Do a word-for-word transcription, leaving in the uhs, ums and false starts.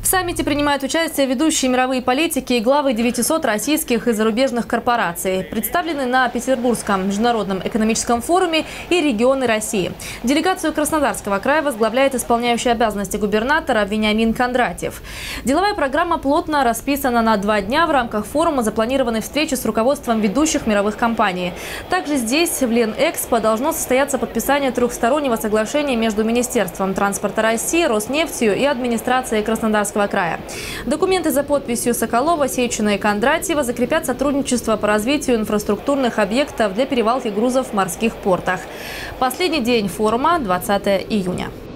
саммите принимают участие ведущие мировые политики и главы девятисот российских и зарубежных корпораций. Представлены на Петербургском международном экономическом форуме и регионы России. Делегацию Краснодарского края возглавляет исполняющий обязанности губернатора Вениамин Кондратьев. Деловая программа плотно расписана на два дня. В рамках форума запланированы встречи с руководством ведущих мировых компаний. Также здесь, в Ленэкспо, должно состояться подписание трехстороннего соглашения между Министерством транспорта России, Роснефтью и администрацией Краснодарского края. Документы за подписью Соколова, Сечина и Кондратьева закрепят сотрудничество по развитию инфраструктурных объектов для перевалки грузов в морских портах. Последний день форума – двадцатое июня.